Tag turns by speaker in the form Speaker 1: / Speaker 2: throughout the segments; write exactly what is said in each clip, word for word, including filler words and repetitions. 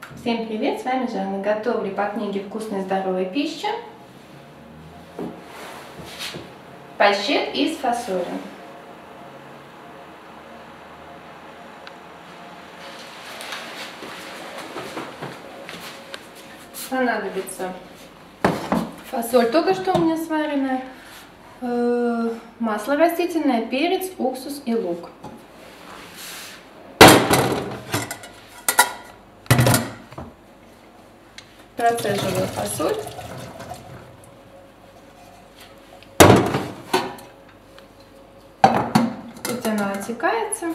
Speaker 1: Всем привет, с вами Жанна. Готовлю по книге «Вкусная и здоровая пища» паштет из фасоли. Понадобится фасоль, только что у меня сваренная, масло растительное, перец, уксус и лук. Процеживаю фасоль. Пусть она отекается.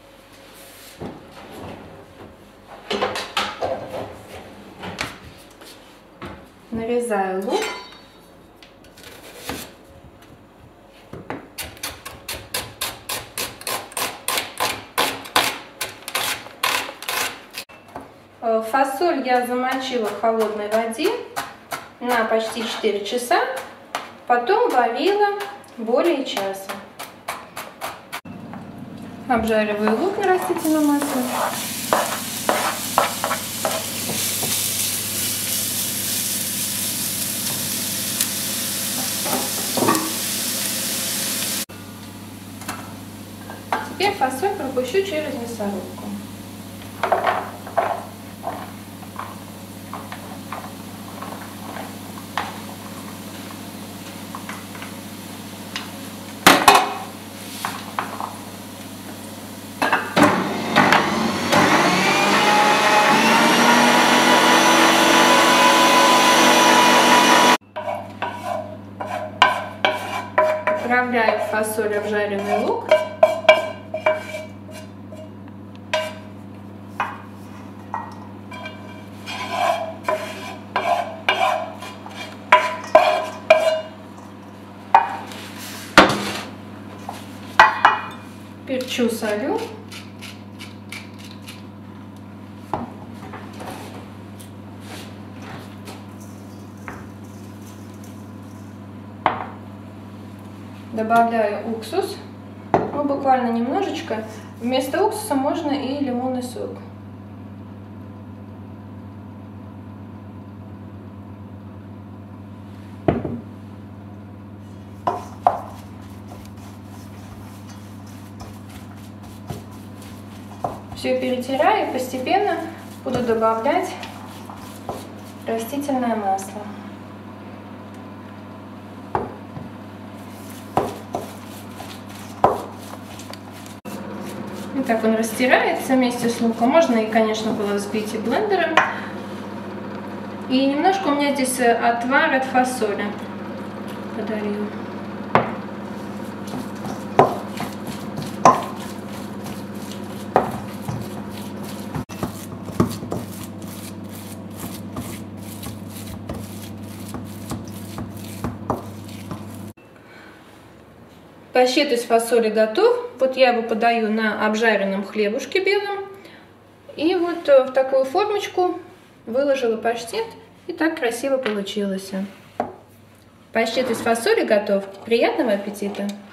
Speaker 1: Нарезаю лук. Фасоль я замочила в холодной воде на почти четыре часа, потом варила более часа. Обжариваю лук на растительном масле. Теперь фасоль пропущу через мясорубку. Отправляю в фасоль обжаренный лук. Перчу, солю. Добавляю уксус, ну, буквально немножечко. Вместо уксуса можно и лимонный сок. Все перетираю и постепенно буду добавлять растительное масло. И так он растирается вместе с луком. Можно и, конечно, было взбить и блендером. И немножко у меня здесь отвар от фасоли подолью. Паштет из фасоли готов. Вот я его подаю на обжаренном хлебушке белом. И вот в такую формочку выложила паштет. И так красиво получилось. Паштет из фасоли готов. Приятного аппетита!